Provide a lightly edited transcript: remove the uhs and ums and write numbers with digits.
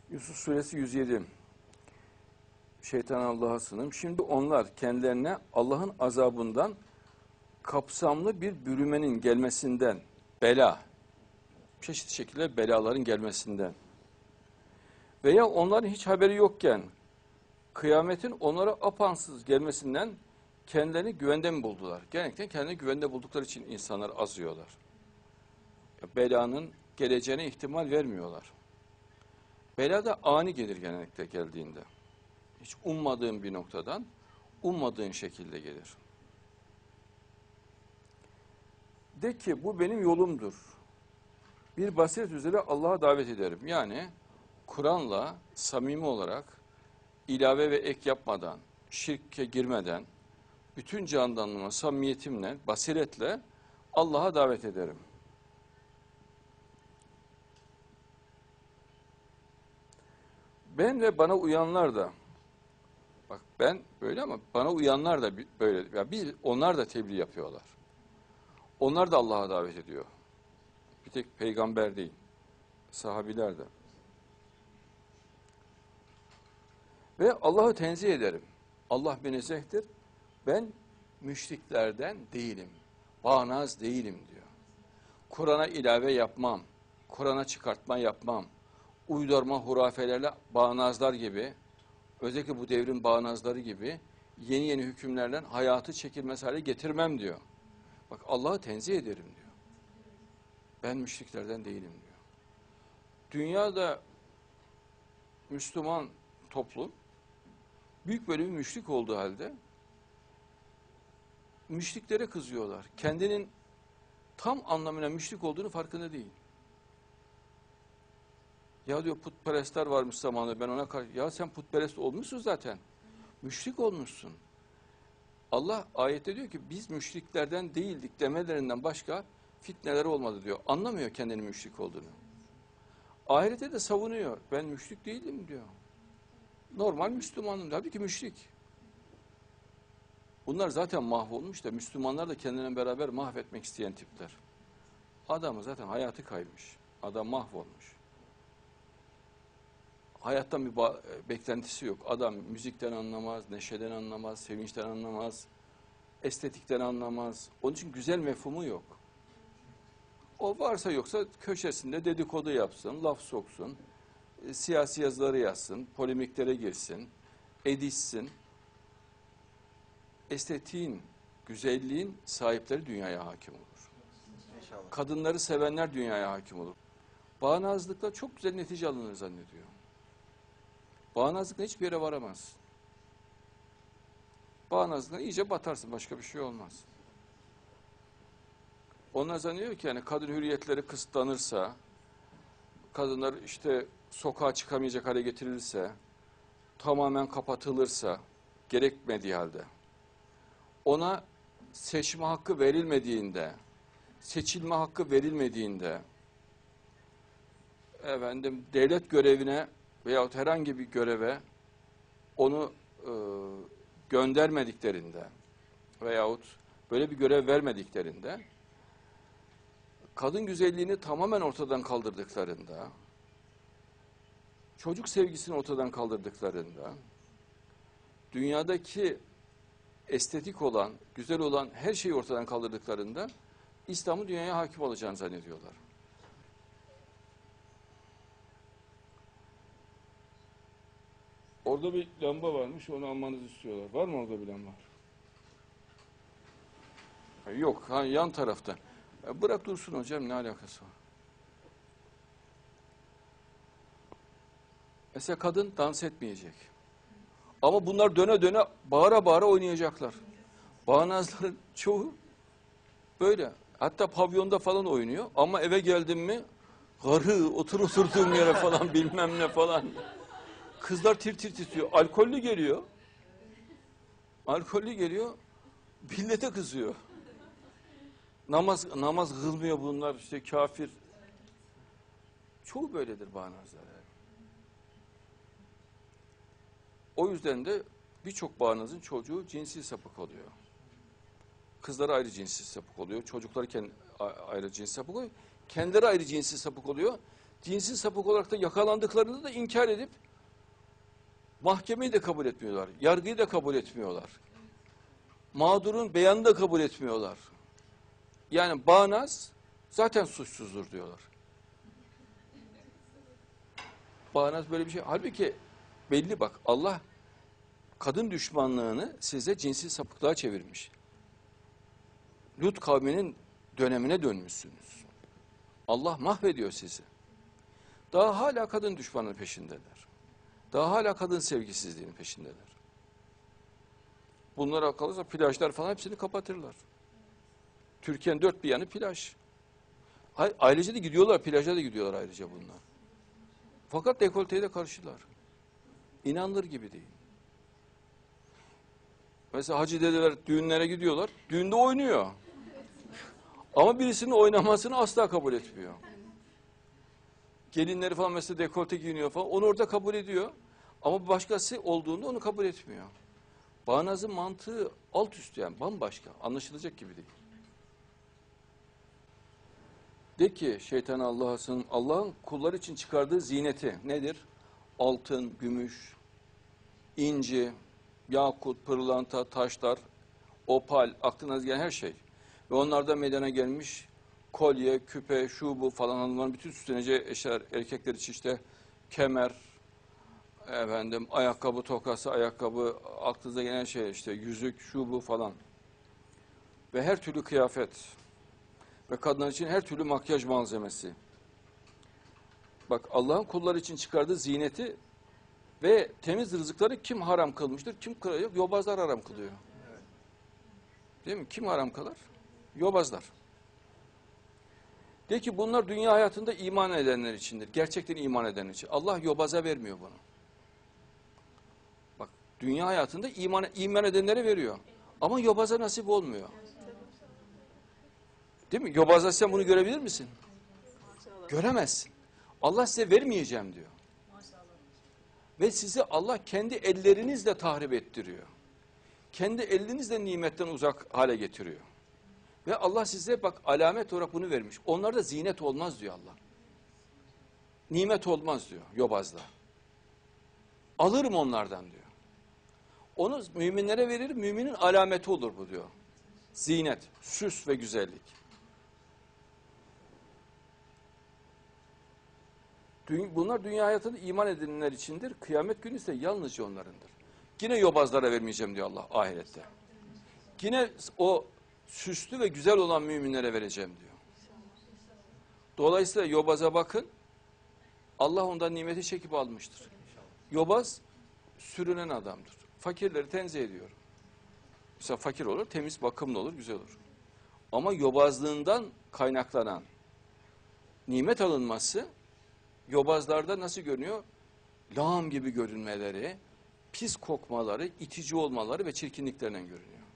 Yusuf Suresi 107. Şeytan Allah'a sığınırım. Şimdi onlar kendilerine Allah'ın azabından kapsamlı bir bürümenin gelmesinden, bela, çeşitli şekilde belaların gelmesinden veya onların hiç haberi yokken kıyametin onlara apansız gelmesinden kendilerini güvende mi buldular? Genellikle kendini güvende buldukları için insanlar azıyorlar. Belanın geleceğine ihtimal vermiyorlar. Bela da ani gelir genellikle geldiğinde. Hiç ummadığın bir noktadan, ummadığın şekilde gelir. De ki bu benim yolumdur. Bir basiret üzere Allah'a davet ederim. Yani Kur'an'la samimi olarak ilave ve ek yapmadan, şirke girmeden, bütün candanlığıma, samimiyetimle, basiretle Allah'a davet ederim. Ben ve bana uyanlar da, bak ben böyle ama bana uyanlar da böyle, yani onlar da tebliğ yapıyorlar. Onlar da Allah'a davet ediyor. Bir tek peygamber değil, sahabiler de. Ve Allah'ı tenzih ederim. Allah münezzehtir. Ben müşriklerden değilim. Bağnaz değilim diyor. Kur'an'a ilave yapmam. Kur'an'a çıkartma yapmam. Uydurma hurafelerle bağnazlar gibi, özellikle bu devrin bağnazları gibi yeni yeni hükümlerle hayatı çekilmez hale getirmem diyor. Bak Allah'ı tenzih ederim diyor. Ben müşriklerden değilim diyor. Dünyada Müslüman toplum büyük bölümü müşrik olduğu halde müşriklere kızıyorlar. Kendinin tam anlamıyla müşrik olduğunu farkında değil. Ya diyor putperestler varmış zamanında ben ona karşı. Ya sen putperest olmuşsun zaten. Müşrik olmuşsun. Allah ayette diyor ki biz müşriklerden değildik demelerinden başka fitneler olmadı diyor. Anlamıyor kendini müşrik olduğunu. Ahirete de savunuyor. Ben müşrik değilim diyor. Normal Müslümanım. Tabii ki müşrik. Bunlar zaten mahvolmuş da Müslümanlar da kendilerine beraber mahvetmek isteyen tipler. Adamın zaten hayatı kaymış. Adam mahvolmuş. Hayattan bir beklentisi yok. Adam müzikten anlamaz, neşeden anlamaz, sevinçten anlamaz, estetikten anlamaz. Onun için güzel mefhumu yok. O varsa yoksa köşesinde dedikodu yapsın, laf soksun, siyasi yazıları yazsın, polemiklere girsin, edişsin. Estetiğin, güzelliğin sahipleri dünyaya hakim olur. İnşallah. Kadınları sevenler dünyaya hakim olur. Bağnazlıkla çok güzel netice alınır zannediyor. Bağnazlıkla hiçbir yere varamaz. Bağnazlıkla iyice batarsın, başka bir şey olmaz. Onlar zannediyor ki yani kadın hürriyetleri kısıtlanırsa, kadınlar işte sokağa çıkamayacak hale getirilirse, tamamen kapatılırsa, gerekmediği halde, ona seçme hakkı verilmediğinde, seçilme hakkı verilmediğinde, efendim devlet görevine veyahut herhangi bir göreve onu göndermediklerinde veyahut böyle bir görev vermediklerinde, kadın güzelliğini tamamen ortadan kaldırdıklarında, çocuk sevgisini ortadan kaldırdıklarında, dünyadaki estetik olan, güzel olan her şeyi ortadan kaldırdıklarında İslam'ın dünyaya hakim olacağını zannediyorlar. Orada bir lamba varmış, onu almanızı istiyorlar. Var mı orada bir lamba? Yok, yan tarafta. Bırak dursun hocam, ne alakası var? Mesela kadın dans etmeyecek. Ama bunlar döne döne, bağıra bağıra oynayacaklar. Bağnazların çoğu böyle. Hatta pavyonda falan oynuyor. Ama eve geldim mi, karı, oturduğum yere falan bilmem ne falan. Kızlar tir tir titriyor. Alkollü geliyor. Alkollü geliyor. Millete kızıyor. Namaz kılmıyor bunlar, işte kafir. Çoğu böyledir bağnazlar. O yüzden de birçok bağnazın çocuğu cinsi sapık oluyor. Kızları ayrı cinsi sapık oluyor. Çocukları ayrı cinsi sapık oluyor. Kendileri ayrı cinsi sapık oluyor. Dinsiz sapık olarak da yakalandıklarını da inkar edip mahkemeyi de kabul etmiyorlar. Yargıyı da kabul etmiyorlar. Mağdurun beyanını da kabul etmiyorlar. Yani bağnaz zaten suçsuzdur diyorlar. Bağnaz böyle bir şey. Halbuki belli bak, Allah kadın düşmanlığını size cinsi sapıklığa çevirmiş. Lut kavminin dönemine dönmüşsünüz. Allah mahvediyor sizi. Daha hala kadın düşmanlığı peşindeler. Daha hala kadın sevgisizliğinin peşindeler. Bunlara kalırsa plajlar falan hepsini kapatırlar. Türkiye'nin dört bir yanı plaj. Ailece de gidiyorlar, plaja da gidiyorlar ayrıca bunlar. Fakat dekolteye de karşılar. İnanılır gibi değil. Mesela hacı dedeler düğünlere gidiyorlar, düğünde oynuyor. Ama birisinin oynamasını asla kabul etmiyor. Gelinleri falan mesela dekolte giyiniyor falan, onu orada kabul ediyor. Ama başkası olduğunda onu kabul etmiyor. Bağnaz'ın mantığı alt üst, yani bambaşka, anlaşılacak gibi değil. De ki şeytan Allah'ın kullar için çıkardığı zineti nedir? Altın, gümüş, inci, yakut, pırlanta, taşlar, opal, aklınıza gelen her şey. Ve onlardan meydana gelmiş kolye, küpe, şu bu falan hanımların bütün süsleneceği eşyalar, erkekler için işte kemer, efendim ayakkabı tokası, ayakkabı, aklınıza gelen şey işte yüzük, şu bu falan. Ve her türlü kıyafet ve kadınlar için her türlü makyaj malzemesi. Bak, Allah'ın kulları için çıkardığı zineti ve temiz rızıkları kim haram kılmıştır? Kim kılıyor? Yobazlar haram kılıyor. Değil mi? Kim haram kılar? Yobazlar. De ki bunlar dünya hayatında iman edenler içindir. Gerçekten iman edenler için. Allah yobaza vermiyor bunu. Bak, dünya hayatında iman edenlere veriyor. Ama yobaza nasip olmuyor. Değil mi? Yobazda sen bunu görebilir misin? Göremezsin. Allah size vermeyeceğim diyor. Ve sizi Allah kendi ellerinizle tahrip ettiriyor. Kendi elinizle nimetten uzak hale getiriyor. Ve Allah size bak alamet olarak bunu vermiş. Onlarda zinet olmaz diyor Allah. Nimet olmaz diyor yobazda. Alırım onlardan diyor. Onu müminlere veririm, müminin alameti olur bu diyor. Zinet, süs ve güzellik. Bunlar dünya hayatında iman edilenler içindir. Kıyamet günü ise yalnızca onlarındır. Yine yobazlara vermeyeceğim diyor Allah ahirette. Yine o süslü ve güzel olan müminlere vereceğim diyor. Dolayısıyla yobaza bakın, Allah ondan nimeti çekip almıştır. Yobaz sürünen adamdır. Fakirleri tenzih ediyor. Mesela fakir olur, temiz, bakımlı olur, güzel olur. Ama yobazlığından kaynaklanan nimet alınması yobazlarda nasıl görünüyor? Lağım gibi görünmeleri, pis kokmaları, itici olmaları ve çirkinliklerinden görünüyor.